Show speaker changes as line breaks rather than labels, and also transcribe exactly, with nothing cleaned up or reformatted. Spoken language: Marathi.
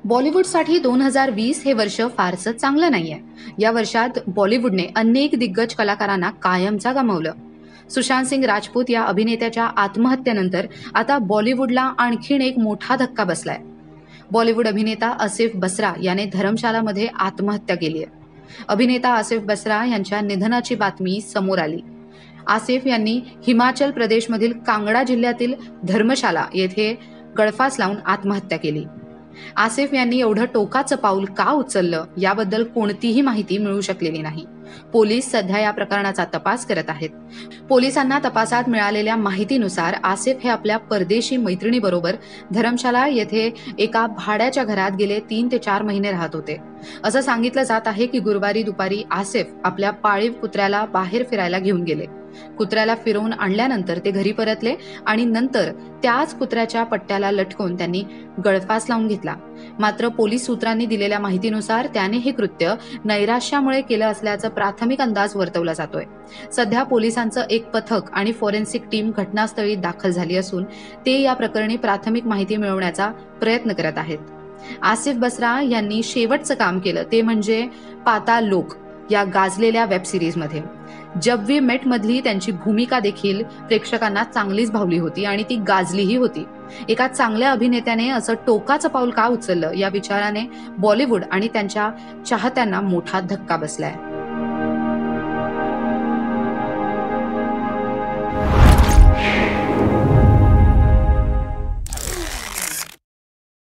बॉलिवूडसाठी दोन हजार वीस हे वर्ष फारसं चांगलं नाहीये. या वर्षात बॉलिवूडने अनेक दिग्गज कलाकारांना कायमचा गमावलं. सुशांत सिंग राजपूत या अभिनेत्याच्या आत्महत्येनंतर आता बॉलिवूडला आणखीन एक मोठा धक्का बसलाय. बॉलिवूड अभिनेता आसिफ बसरा याने धर्मशालामध्ये आत्महत्या केली आहे. अभिनेता आसिफ बसरा यांच्या निधनाची बातमी समोर आली. आसिफ यांनी हिमाचल प्रदेशमधील कांगडा जिल्ह्यातील धर्मशाला येथे गळफास लावून आत्महत्या केली. आसिफ यांनी एवढं टोकाचं पाऊल का उचललं याबद्दल कोणतीही माहिती मिळू शकलेली नाही. पोलीस सध्या या प्रकरणाचा तपास करत आहेत. पोलिसांना तपासात मिळालेल्या माहितीनुसार आसिफ हे आपल्या परदेशी मैत्रिणीबरोबर धर्मशाला येथे एका भाड्याच्या घरात गेले तीन ते चार महिने राहत होते. असं सांगितलं जात आहे की गुरुवारी दुपारी आसिफ आपल्या पाळीव कुत्र्याला बाहेर फिरायला घेऊन गेले. कुत्र्याला फिरवून आणल्यानंतर ते घरी परतले आणि नंतर त्याच कुत्र्याच्या पट्ट्याला लटकून त्यांनी गळफास लावून घेतला. मात्र पोलीस सूत्रांनी दिलेल्या माहितीनुसार त्याने हे कृत्य नैराश्यामुळे केलं असल्याचा प्राथमिक अंदाज वर्तवला जातोय. सध्या पोलिसांचं एक पथक आणि फॉरेन्सिक टीम घटनास्थळी दाखल झाली असून ते या प्रकरणी प्राथमिक माहिती मिळवण्याचा प्रयत्न करत आहेत. आसिफ बसरा यांनी शेवटचं काम केलं ते म्हणजे पाताल लोक या गाजलेल्या वेब सिरीजमध्ये. जब वी मेट मधली त्यांची भूमिका देखील प्रेक्षकांना चांगलीच भावली होती आणि ती गाजलीही होती. एका चांगल्या अभिनेत्याने असं टोकाचं पाऊल का उचललं या विचाराने बॉलिवूड आणि त्यांच्या चाहत्यांना मोठा धक्का बसलाय.